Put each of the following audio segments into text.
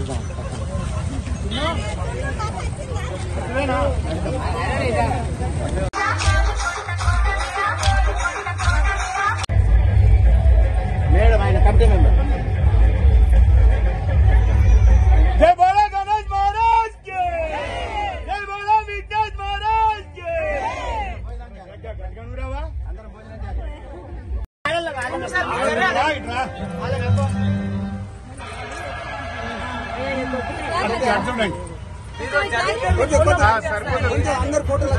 Madam ఆయన committee member. जय बोला गणेश महाराज के, जय बोला विघ्नेश महाराज के। అందరు ఫోటోలు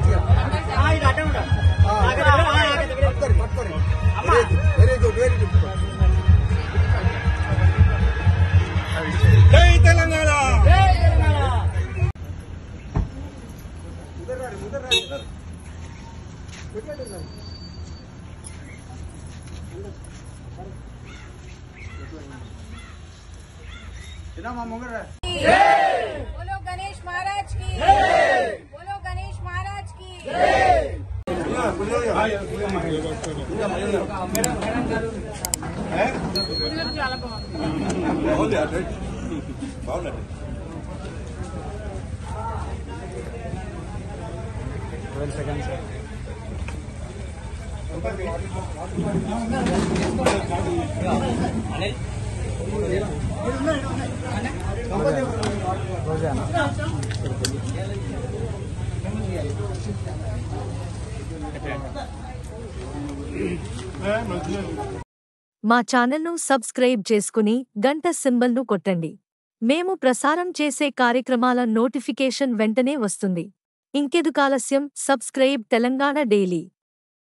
వెరీ గుడ్ వెరీ గుడ్. जय तेलंगाना। बोलो गणेश महाराज की, बोलो गणेश महाराज की। మా ఛానల్ను సబ్స్క్రైబ్ చేసుకుని గంట సింబల్ను కొట్టండి. మేము ప్రసారం చేసే కార్యక్రమాల నోటిఫికేషన్ వెంటనే వస్తుంది. ఇంకెందుకాలస్యం, సబ్స్క్రైబ్ తెలంగాణ డైలీ.